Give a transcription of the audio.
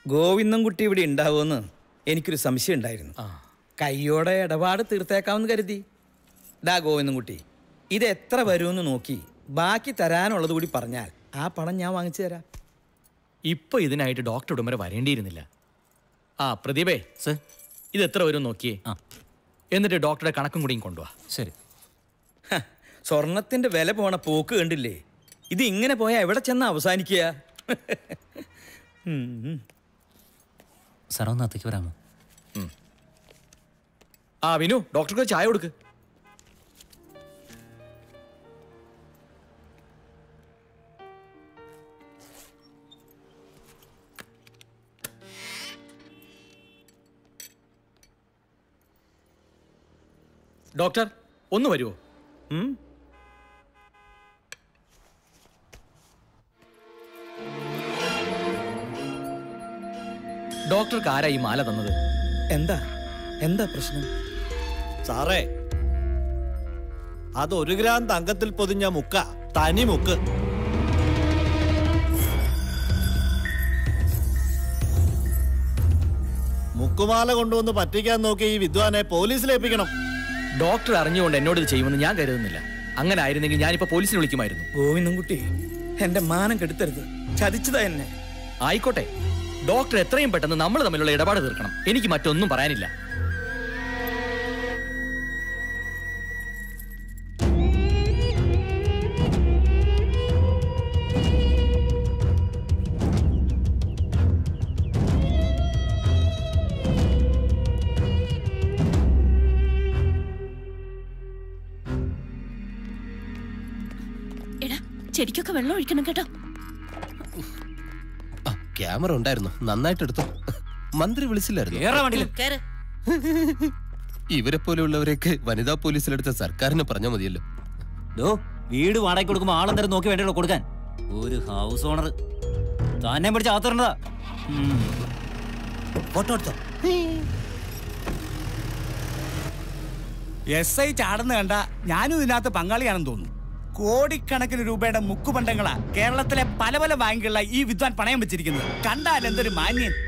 ഗോവിന്ദൻകുട്ടി ഇവിടെ ഉണ്ടാവുമെന്ന് എനിക്കൊരു സംശയം ഉണ്ടായിരുന്നു. കയ്യോടെ ഇടപാട് തീർത്തേക്കാമെന്ന് കരുതി. ദാ ഗോവിന്ദൻകുട്ടി, ഇത് എത്ര വരുമെന്ന് നോക്കി ബാക്കി തരാനുള്ളത് കൂടി പറഞ്ഞാൽ ആ പണം ഞാൻ വാങ്ങിച്ചു തരാം. ഇപ്പൊ ഇതിനായിട്ട് ഡോക്ടർ ഉടൻ വരെ വരേണ്ടിയിരുന്നില്ല. പ്രദീപേ സർ, ഇത് എത്ര വരും നോക്കിയേ, എന്നിട്ട് ഡോക്ടറുടെ കണക്കും കൂടിയും കൊണ്ടുപോവാ. ശരി. സ്വർണത്തിന്റെ വില പോണ പോക്ക് കണ്ടില്ലേ? ഇത് ഇങ്ങനെ പോയാൽ എവിടെ ചെന്ന് അവസാനിക്കുക? സാർ ഒന്ന് അത്തേക്ക് വരാമോ? വിനു, ഡോക്ടർക്ക് ചായ കൊടുക്ക്. ഡോക്ടർ ഒന്ന് വരുമോ? ഡോക്ടർക്ക് ആരാ ഈ മാല തന്നത്? എന്താ പ്രശ്നം? സാറേ, അത് 1 ഗ്രാം തങ്കത്തിൽ പൊതിഞ്ഞ മുക്ക, തനി മുക്ക്. മുക്കുമാല കൊണ്ടുവന്ന് പറ്റിക്കാൻ നോക്കി ഈ വിദ്വാനെ പോലീസിലേൽപ്പിക്കണം. ഡോക്ടർ അറിഞ്ഞുകൊണ്ട് എന്നോട് ഇത് ചെയ്യുമെന്ന് ഞാൻ കരുതുന്നില്ല. അങ്ങനെ ആയിരുന്നെങ്കിൽ ഞാനിപ്പോ പോലീസിനെ വിളിക്കുമായിരുന്നു. ഗോവിന്ദൻകുട്ടി, എന്റെ മാനം കെടുത്തരുത്. ചതിച്ചതാ എന്നെ. ആയിക്കോട്ടെ, ഡോക്ടർ എത്രയും പെട്ടെന്ന് നമ്മൾ തമ്മിലുള്ള ഇടപാട് തീർക്കണം. എനിക്ക് മറ്റൊന്നും പറയാനില്ല. ചെടിക്കൊക്കെ വെള്ളം ഒഴിക്കണം കേട്ടോ. ക്യാമറ ഉണ്ടായിരുന്നു, നന്നായിട്ട് എടുത്തു. മന്ത്രി വിളിച്ചില്ലായിരുന്നു? ഇവരെ പോലെയുള്ളവരെയൊക്കെ വനിതാ പോലീസിലെടുത്ത സർക്കാരിന് പറഞ്ഞാൽ മതിയല്ലോ. വീട് വാടകയ്ക്ക് കൊടുക്കുമ്പോ ആളെന്തേരം നോക്കി വേണ്ടല്ലോ കൊടുക്കാൻ. ഒരു ഹൗസ് ഓണർ തന്നെ പിടിച്ച് ആത്തറണ്ടതാ. ഫോട്ടോ എടുത്തോ? SI ചാടുന്ന കണ്ട ഞാനും ഇതിനകത്ത് പങ്കാളിയാണെന്ന് തോന്നുന്നു. കോടിക്കണക്കിന് രൂപയുടെ മുക്കുപണ്ടങ്ങളാ കേരളത്തിലെ പല പല ബാങ്കുകളിലായി ഈ വിദ്വാൻ പണയം വെച്ചിരിക്കുന്നത്. കണ്ടാൽ എന്തൊരു മാന്യൻ.